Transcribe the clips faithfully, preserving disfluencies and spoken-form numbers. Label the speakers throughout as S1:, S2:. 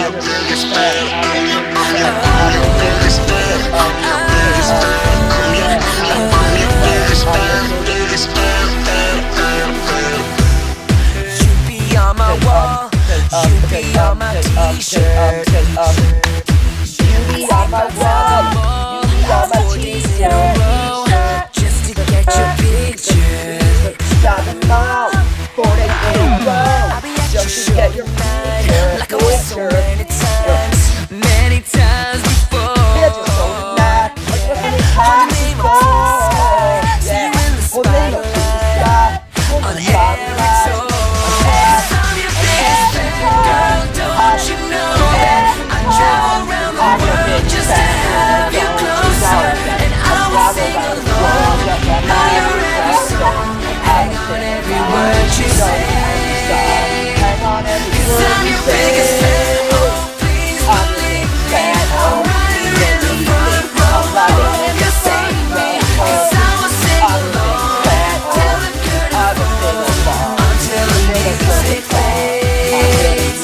S1: your biggest fan. I'm your biggest fan. I'm your biggest fan. I'm your biggest fan. Biggest fan.
S2: You be on my wall. You be on my t-shirt.
S3: You be on my wall. You be on my t-shirt.
S2: Just to get your pictures.
S3: Stop them all before they go wrong. Just to get your picture.
S2: Like I was so many times, many times before.
S3: Yeah, just so mad. Like many times before.
S2: See you in the
S3: Well, they don't see the sky.
S2: on every toe. I'm your biggest fan, girl. Don't you know that I travel around the world just to have you closer, and I will sing along. Know your every song, hang on every word you say.
S3: Hang on every
S2: Cause
S3: word
S2: I'm
S3: you
S2: your
S3: say.
S2: biggest fan. Oh, please believe me. I'm right here in the front row. I hope you see me. Cause I will sing along till the curtain falls, until the music fades.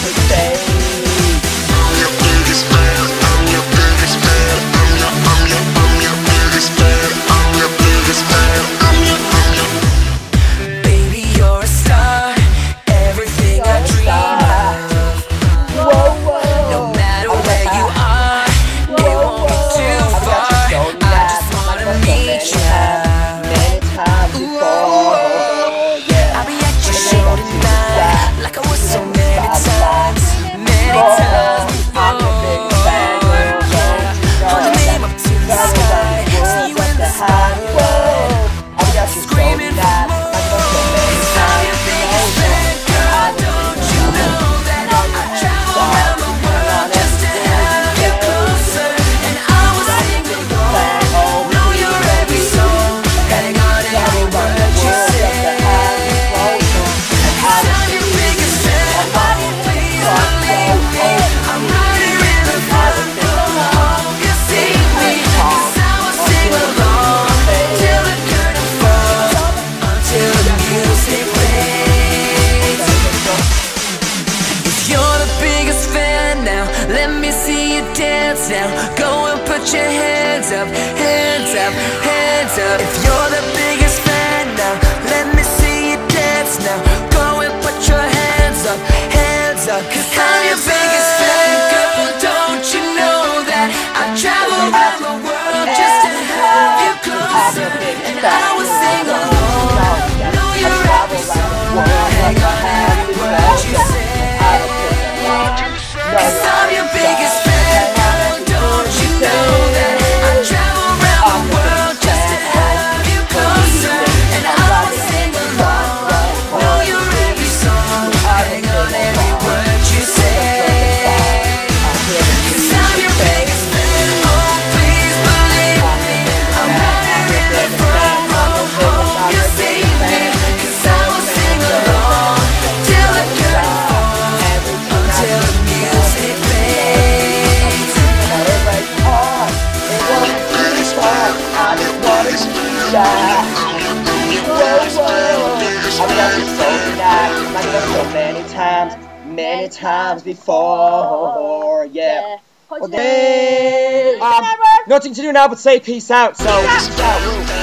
S1: I'm your biggest fan. I'm your biggest fan. I'm your, I'm your, I'm your biggest fan. I'm your biggest fan. I'm your, I'm your.
S2: Baby, you're a star. Everything I dream of. No matter where you are, it won't be too far. I just wanna meet ya.
S3: Many times before.
S2: I'll be at your show tonight, like I was so many times, many times
S3: I'm your biggest fan,
S2: before.
S3: girl.
S2: Hold your name up to the sky, see you in the spotlight,
S3: I'll be at your
S2: screaming for
S3: show
S2: more. Cause I'm your biggest fan, girl. Don't you know that I travel around the world just to have you closer, and I will sing along. Know your every song, hang on every word you say. Cause I'm your biggest fan. Oh, please believe me. I'm right here in the front row. Hope you see me. Cause I will sing along till the curtain falls, until the music fades. If you're the biggest fan now, let me see you dance now. Go and put your hands up, hands up, hands up. If you're the biggest fan now, let me see you dance now. Go and put your hands up, hands up. Cause I'm your biggest fan, girl. Don't you know that I travel around the world just to have you closer, and I will sing along. Know your every song, hang on every word you say. Cause I'm your biggest fan, girl. Don't you know that I travel around the world just to have you closer, and I will sing along. Know your every song, hang on every word you say. Cause I'm your biggest fan. Oh, please believe me. I'm right here in the front row. Hope you see me. Cause I will sing along till the curtain falls, until the music fades.
S3: I just wanna be shy. Whoa, whoa. I've done this so many, like that so many times, many times before. Yeah. Okay. Um, nothing to do now but say peace out. So. Peace out.